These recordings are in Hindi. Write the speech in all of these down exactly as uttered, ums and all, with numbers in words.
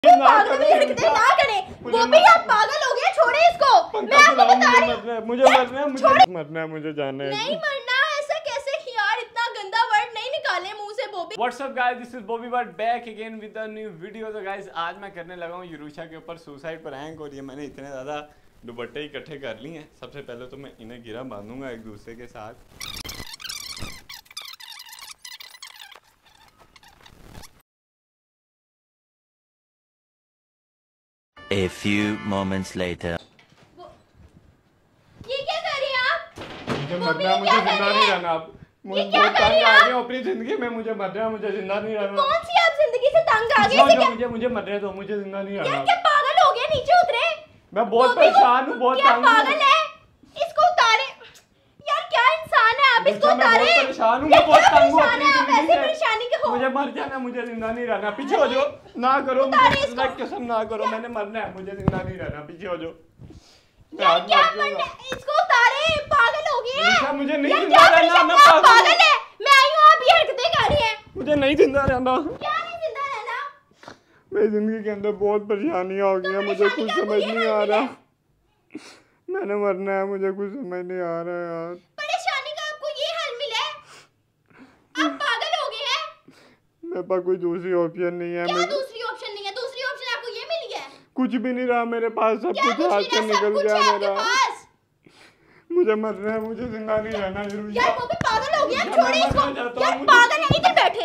पागल भी हरकतें ना करे। वो भी आप पागल हो गए, छोड़े इसको। मैं आपको बता रही हूं, मुझे मरना है, मुझे मरना है, मुझे जाना है। नहीं मरना, ऐसा कैसे यार, इतना गंदा वर्ड नहीं निकाले मुंह से Bobby. What's up guys, this is Bobby Butt back again with a new video। तो guys आज मैं करने लगा हूँ यूरुशा के ऊपर सुसाइड प्रैंक, और ये मैंने इतने ज़्यादा दुपट्टे इकट्ठे कर लिए हैं। सबसे पहले तो मैं इन्हें गिरा बांधूंगा एक दूसरे के साथ। A few moments later. ये क्या कर रही हैं आप? मुझे मरना है, मुझे जिंदा नहीं रहना। आप मुझे बहुत तंग आ गए अपनी जिंदगी में। मुझे मरना है, मुझे जिंदा नहीं रहना। कौन सी आप जिंदगी से तंग आ गए? क्या मुझे मुझे मरने दो, मुझे जिंदा नहीं रहना। यार क्या पागल हो गए, नीचे उतरे। मैं बहुत परेशान हूँ, बहुत क्या तंग हूँ। पागल है, इसको उतारे। यार क्या इंसान है आप, इसको उतारे। मैं बहुत परेशान हूँ, मैं बहुत तंग हूँ अपनी आप ऐसी जिंदगी से। परेशानी के हो। मुझे मर जाना, मुझे जिंदा नहीं रहना। पीछे हो जाओ, ना करो, मुझे कसम ना करो, मैंने मरना है, मुझे जिंदा नहीं रहना। पीछे हो जाओ। यार क्या मरना, इसको उतारे, पागल हो गए हैं। मुझे नहीं जिंदा रहना, मैं पागल है। मैं आई हूँ, आप ये हरकतें कर रही हैं। मुझे नहीं जिंदा रहना। क्या नहीं जिंदा रहना? मेरी जिंदगी के अंदर बहुत परेशानियां हो गई हैं, मुझे कुछ समझ नहीं आ रहा। मैंने मरना है, मुझे कुछ समझ नहीं आ रहा यार। परेशानी का आपको ये हल मिला है? आप पागल हो गए हैं। मेरे पास कोई दूसरी ऑप्शन नहीं है। क्या दूसरी ऑप्शन नहीं है? दूसरी ऑप्शन आपको ये मिली है? कुछ भी नहीं रहा मेरे पास, सब कुछ हाथ से निकल गया मेरा। मुझे मरना है, मुझे जिंदा नहीं रहना। यार वो भी पागल हो गया, छोड़े इसको। यार पागल है, इधर बैठे।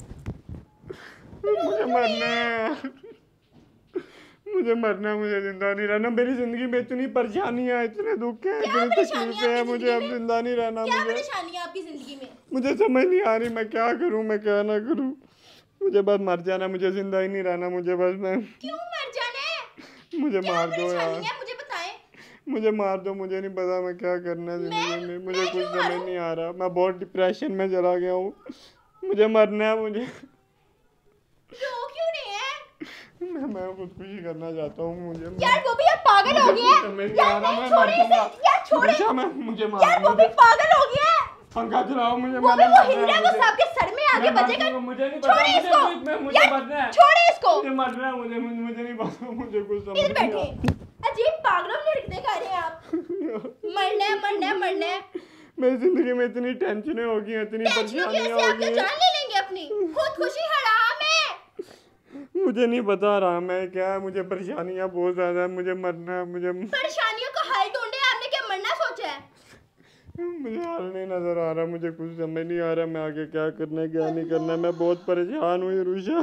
मुझे मरना है, मुझे मरना है, मुझे जिंदा नहीं रहना। मेरी जिंदगी में इतनी परेशानियां, इतने दुख है, इतनी तकलीफें हैं, मुझे अब जिंदा नहीं रहना। क्या मुझे परेशानी है आपकी जिंदगी में? मुझे समझ नहीं आ रही मैं क्या करूं, मैं क्या ना करूं। मुझे बस मर जाना, मुझे जिंदा ही नहीं रहना। मुझे बस मैं क्यों मर जाना है? मुझे मार दो यार, मुझे बताएं। मुझे मार दो। मुझे नहीं पता मैं क्या करना है जिंदगी में, मुझे कुछ समझ नहीं आ रहा। मैं बहुत डिप्रेशन में चला गया हूँ। मुझे मरना है, मुझे रो क्यों रहे हैं? मैं मैं खुदकुशी करना चाहता हूँ। मुझे यार वो भी आप पागल हो गए हैं। यार नहीं छोड़े इसे, यार छोड़े। मैं मुझे मार, यार वो भी पागल हो गया है। पंखा चलाओ, मुझे वो भी वो हीरा को सबके सर में आगे बजेगा। मुझे नहीं पता, छोड़े इसको, मुझे मरना है, छोड़े इसको। मुझे मरना है, मुझे मुझे नहीं पता, मुझे कुछ समझ इधर बैठे, अजीब पागलों की हरकतें कर रहे हैं आप। मरना है, मरना है, मरना है। मेरी जिंदगी में इतनी टेंशनें हो गई हैं, इतनी परेशानियां हो गई हैं। जान ले लेंगे अपनी, खुदकुशी हराम है। मुझे नहीं पता आराम है क्या है, मुझे परेशानियां बहुत ज्यादा है। मुझे मरना है, मुझे परेशानियों का हल ढूंढे, आपने क्या मरना सोचा है? मुझे हाल नहीं नजर आ रहा, मुझे कुछ समझ नहीं आ रहा मैं आगे क्या करना है क्या नहीं करना है। मैं बहुत परेशान हूँ यूरुशा,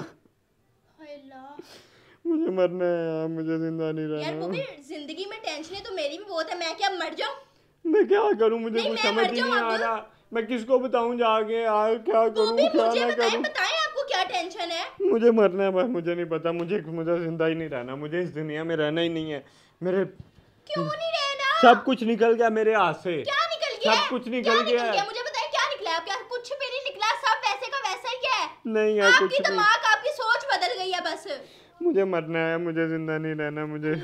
मुझे मरना है यार, मुझे जिंदा नहीं रहना। यार वो भी जिंदगी में टेंशन है तो मेरी भी बहुत है। मैं क्या मर जाऊं? मैं क्या करूं, मुझे कुछ समझ ही नहीं आ रहा। मैं किसको बताऊं जाके यार, क्या करूं क्या ना करूं। बताएं आपको क्या टेंशन है? मुझे मरना है बस, मुझे नहीं पता। मुझे मुझे जिंदा ही नहीं रहना, मुझे इस दुनिया में रहना ही नहीं है। मेरे क्यों नहीं रहना? सब कुछ निकल गया मेरे हाथ से। क्या निकल गया? सब कुछ निकल गया है। मुझे बताएं क्या निकला? क्या कुछ भी नहीं निकला, सब वैसे का वैसा ही है। नहीं है कुछ आपकी दिमाग, आपकी सोच बदल गई है बस। मुझे मरना है, मुझे जिंदा नहीं रहना। मुझे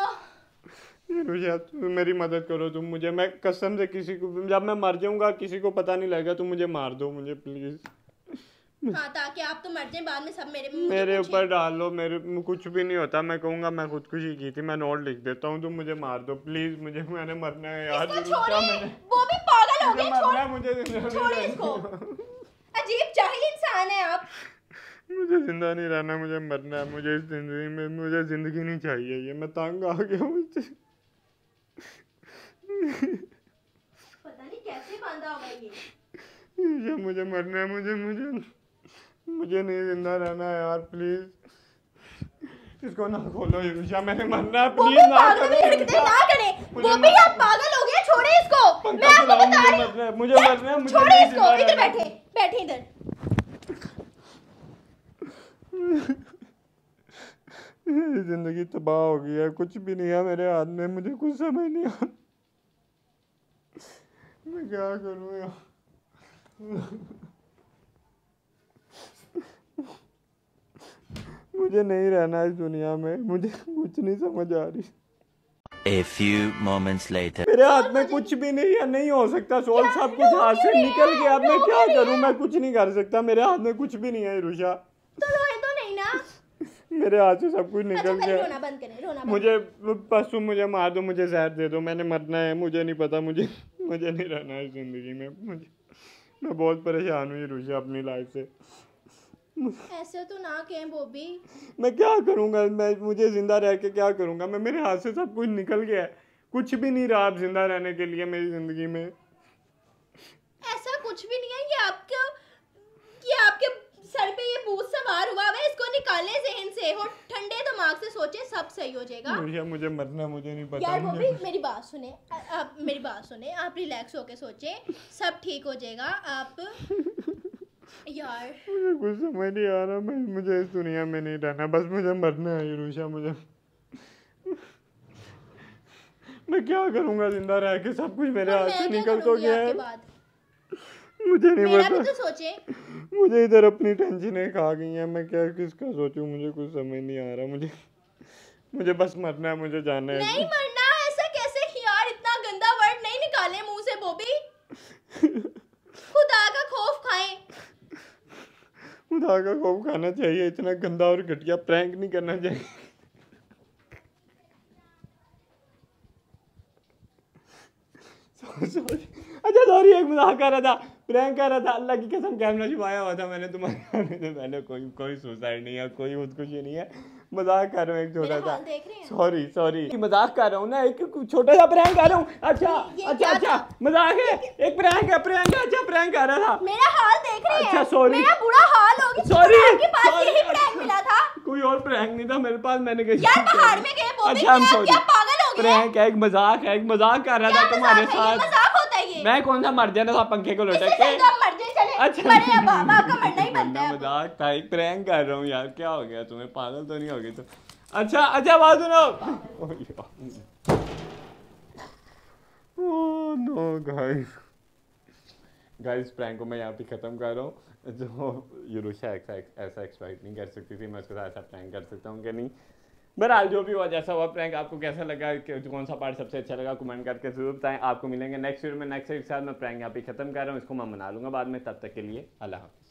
तुम मेरी मदद करो तुम मुझे। मैं कसम से किसी को, जब मैं मर जाऊंगा किसी को पता नहीं लगेगा, तुम मुझे मार दो मुझे प्लीज। हाँ, ताकि आप तो मर जाए, बाद में सब मेरे मेरे ऊपर डाल लो। मेरे कुछ भी नहीं होता, मैं कहूंगा मैं खुदकुशी की थी। मैं नोट लिख देता हूँ, तुम मुझे मार दो प्लीज। मुझे मैंने मरना है यार। वो भी पागल हो गए, छोड़ मुझे, छोड़िए इसको। अजीब जाहिल इंसान है आप। मुझे जिंदा नहीं रहना, मुझे मरना है। मुझे इस जिंदगी में, मुझे जिंदगी नहीं चाहिए। ये मैं तंग आ गया मुझसे। पता नहीं कैसे बांधा होगा ये। ये मुझे मरना है, मुझे मुझे मुझे नहीं जिंदा रहना है यार प्लीज। इसको ना खोलो यूरुशा, मैंने मरना है प्लीज। ना करो, ना करे। वो भी आप पागल हो गए, छोड़े इसको। मैं आपको बता रही हूं, मुझे मरना है, मुझे छोड़े इसको। इधर बैठे, बैठे इधर। जिंदगी तबाह हो गई है, कुछ भी नहीं है मेरे हाथ में। मुझे कुछ समझ नहीं आ, मैं क्या करूं यार। मुझे नहीं रहना इस दुनिया में, मुझे कुछ नहीं समझ आ रही। A few moments later. मेरे हाथ में कुछ भी नहीं है, नहीं हो सकता सोल। सब कुछ हाथ से निकल गया, अब मैं क्या करूं? मैं कुछ नहीं कर सकता, मेरे हाथ में कुछ भी नहीं है यूरुशा। तो रोए तो नहीं ना? मेरे हाथ से सब कुछ अच्छा निकल पहले गया। रोना बंद करें, रोना बंद मुझे बस तुम मुझे मार दो, मुझे जहर दे दो, मैंने मरना है, मुझे नहीं पता, मुझे मुझे नहीं रहना है ज़िंदगी में। मुझे मैं बहुत परेशान हुई रुशा अपनी लाइफ से। ऐसे तो ना कहें बॉबी। मैं क्या करूँगा, मैं मुझे ज़िंदा रह के क्या करूँगा मैं? मेरे हाथ से सब कुछ निकल गया है, कुछ भी नहीं रहा अब ज़िंदा रहने के लिए मेरी ज़िंदगी में। ऐसा कुछ भी नहीं है, ये आपका ये आपके सर पे ये भूत सवार हुआ है, इसको निकालें ज़हन से और ठंडे दिमाग से सोचें, सब सही हो जाएगा। मुझे मुझे मरना, मुझे नहीं पता। यार मुझे- बॉबी मेरी बात सुने, आ- आप मेरी बात सुने, आप रिलैक्स होके सोचें, सब ठीक हो जाएगा। आप यार मुझे कुछ समझ नहीं आ रहा, मैं मुझे इस दुनिया में नहीं रहना, बस मुझे मरना है रुशा। मुझे मैं क्या करूँगा जिंदा रह के? सब कुछ मेरे हाथ से निकल तो गया है, मुझे नहीं मेरा भी पता। तो सोचें। मुझे इधर अपनी टेंशनें खा गई हैं, मैं क्या किसका सोचूं? मुझे कुछ समझ नहीं आ रहा। मुझे मुझे बस मरना है, मुझे जाना है। नहीं मरना, ऐसा कैसे यार? इतना गंदा वर्ड नहीं निकाले मुंह से बॉबी। खुदा का खौफ खाएं। खुदा का खौफ खाना चाहिए, इतना गंदा और घटिया प्रैंक नहीं करना चाहिए। सॉरी, अच्छा सॉरी, एक मजाक कर रहा था, प्रैंक कर रहा था। अल्लाह की कसम कैमरा छुपाया हुआ था मैंने तुम्हारे से पहले। कोई कोई सुसाइड नहीं है, कोई खुदकुशी नहीं है, मजाक कर रहा हूँ एक छोटा मेरा सा। हाल देख रहे हैं? सॉरी सॉरी, मजाक कर रहा हूँ ना, एक छोटा सा प्रैंक कर रहा हूँ। अच्छा ये अच्छा क्या अच्छा, था? मजाक है, एक प्रैंक है, प्रैंक है, अच्छा प्रैंक कर रहा था। मेरा हाल देख रहे हैं? अच्छा, sorry. मेरा बुरा हाल हो गया। Sorry, आपके पास sorry. यही प्रैंक मिला था? कोई और प्रैंक नहीं था मेरे पास, मैंने कहा यार पहाड़ में गए बॉबी, अच्छा, I'm क्या sorry. क्या पागल हो गए? प्रैंक है, एक मजाक है, एक मजाक कर रहा क्या था तुम्हारे मजाक है? ये साथ। मजाक होता है ये? मैं कौन सा मर जाना था पंखे को लटक इससे के? सही तो आप मर जाए, चले। अच्छा मरे अब, अब आपका मरना ही बनता वरना है अब। मजाक था, एक प्रैंक कर रहा हूँ यार। क्या हो गया तुम्हें, पागल तो नहीं हो गई तुम? अच्छा अच्छा बात सुनो। Oh no guys, guys prank को मैं यहाँ पे ख़त्म कर रहा हूँ। जो यूरुशा ऐसा ऐसा एक्सपेक्ट नहीं कर सकती थी मैं उसके साथ ऐसा प्रैंक कर सकता हूँ कि नहीं। बहरहाल जो भी हुआ, जैसा हुआ प्रैंक, आपको कैसा लगा, कौन सा पार्ट सबसे अच्छा लगा, कमेंट करके जरूर बताएं। आपको मिलेंगे नेक्स्ट वीडियो में, नेक्स्ट वीडियो के साथ। मैं प्रैंक यहाँ पे ख़त्म कर रहा हूँ, इसको मैं मना लूँगा बाद में। तब तक के लिए अल्लाह हाफ़िज़।